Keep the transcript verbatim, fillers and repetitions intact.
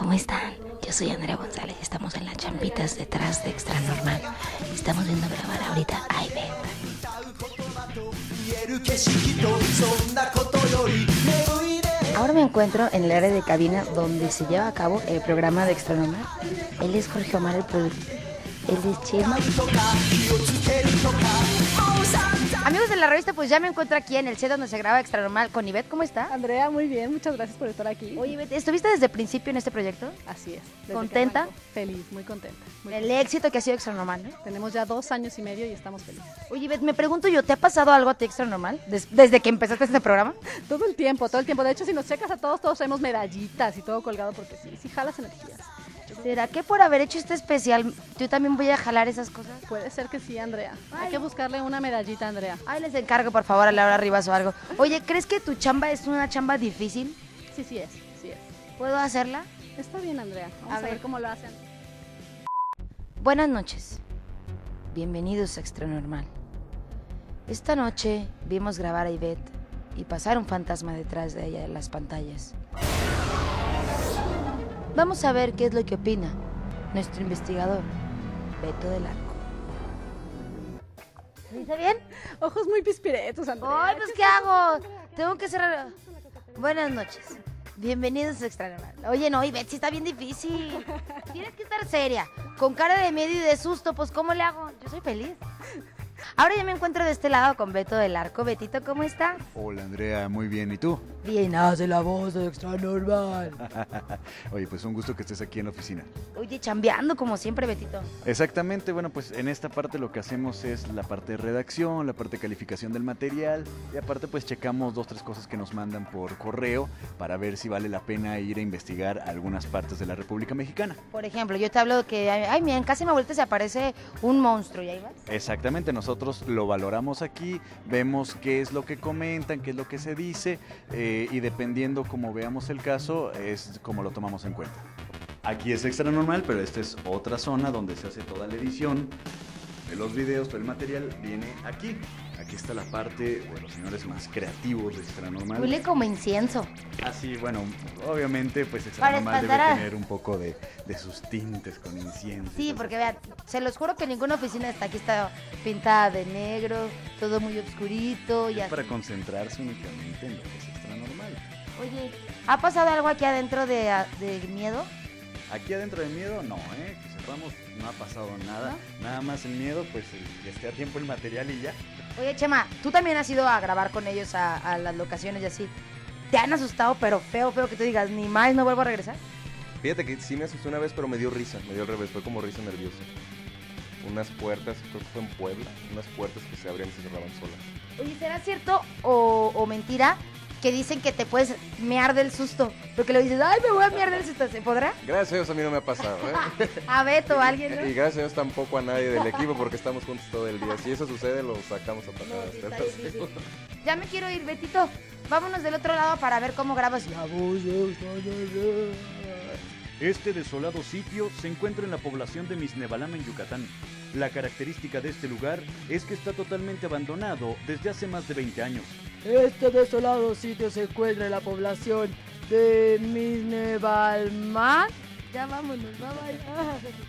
¿cómo están? Yo soy Andrea González y estamos en las champitas detrás de Extra Normal. Estamos viendo grabar ahorita a Ivette. Ahora me encuentro en el área de cabina donde se lleva a cabo el programa de Extra Normal. Él es Jorge Omar, el productor. Él es Chema. Amigos de la revista, pues ya me encuentro aquí en el set donde se graba Extra Normal con Ivette. ¿Cómo está? Andrea, muy bien, muchas gracias por estar aquí. Oye, Ivette, ¿estuviste desde el principio en este proyecto? Así es. ¿Contenta? Feliz, muy contenta. Muy el contenta. éxito que ha sido Extra Normal, ¿no? Tenemos ya dos años y medio y estamos felices. Oye, Ivette, me pregunto yo, ¿te ha pasado algo a ti Extra Normal des desde que empezaste este programa? Todo el tiempo, todo el tiempo. De hecho, si nos checas a todos, todos tenemos medallitas y todo colgado porque sí, sí jalas energías. ¿Será que por haber hecho este especial yo también voy a jalar esas cosas? Puede ser que sí, Andrea. Ay. Hay que buscarle una medallita, Andrea. Ay, les encargo, por favor, a Laura Rivas o algo. Oye, ¿crees que tu chamba es una chamba difícil? Sí, sí es, sí es. ¿Puedo hacerla? Está bien, Andrea. Vamos A a, ver. ver. cómo lo hacen. Buenas noches. Bienvenidos a Extra Normal. Esta noche vimos grabar a Ivette y pasar un fantasma detrás de ella en las pantallas. Vamos a ver qué es lo que opina nuestro investigador, Beto del Arco. ¿Me dice bien? Ojos muy pispiretos, Andrea. Ay, pues ¿qué hago? Tengo que cerrar. Buenas noches. Bienvenidos a Extra Normal. Oye, no, Ivette, sí está bien difícil. Tienes que estar seria, con cara de miedo y de susto. Pues, ¿cómo le hago? Yo soy feliz. Ahora ya me encuentro de este lado con Beto del Arco. Betito, ¿cómo está? Hola, Andrea, muy bien. ¿Y tú? Bien, hace la voz de Extra Normal. Oye, pues un gusto que estés aquí en la oficina. Oye, chambeando como siempre, Betito. Exactamente, bueno, pues en esta parte lo que hacemos es la parte de redacción, la parte de calificación del material y aparte pues checamos dos, tres cosas que nos mandan por correo para ver si vale la pena ir a investigar algunas partes de la República Mexicana. Por ejemplo, yo te hablo de que, ay, mira, en casa de mi abuelita se aparece un monstruo, ¿y ahí vas? Exactamente, nosotros lo valoramos aquí, vemos qué es lo que comentan, qué es lo que se dice eh, y dependiendo cómo veamos el caso es como lo tomamos en cuenta. Aquí es Extra Normal, pero esta es otra zona donde se hace toda la edición de los videos, todo el material viene aquí. Aquí está la parte de los señores más creativos de Extra Normal. Huele como incienso. Así, bueno, obviamente pues Extra Para Normal debe espantar a- tener un poco de, de sus tintes con incienso. Sí, Entonces, porque vean, se los juro que ninguna oficina está aquí, está pintada de negro, todo muy oscurito y es así. para concentrarse únicamente en lo que es Extra Normal. Oye, ¿ha pasado algo aquí adentro de, de miedo? Aquí adentro de miedo, no, ¿eh? Que sepamos, no ha pasado nada. Nada más el miedo, pues el que esté a tiempo el material y ya. Oye, Chema, tú también has ido a grabar con ellos a, a las locaciones y así. ¿Te han asustado, pero feo, feo que tú digas, ni más, no vuelvo a regresar? Fíjate que sí me asusté una vez, pero me dio risa, me dio al revés, fue como risa nerviosa. Unas puertas, creo que fue en Puebla, unas puertas que se abrían y se cerraban solas. Oye, ¿será cierto o, o mentira que dicen que te puedes mear del susto? Porque lo dices, ay, me voy a mear del susto, ¿se podrá? Gracias a Dios a mí no me ha pasado, ¿eh? A Beto, a alguien, ¿no? Y gracias a Dios tampoco a nadie del equipo porque estamos juntos todo el día. Si eso sucede, lo sacamos a No, patadas. sí, te está lo difícil. aseguro. Ya me quiero ir, Betito. Vámonos del otro lado para ver cómo grabas la voz de Extra Normal. Este desolado sitio se encuentra en la población de Misnebalama, en Yucatán. La característica de este lugar es que está totalmente abandonado desde hace más de veinte años. Este desolado sitio se encuentra en la población de Misnebalman. Ya vámonos, bye bye.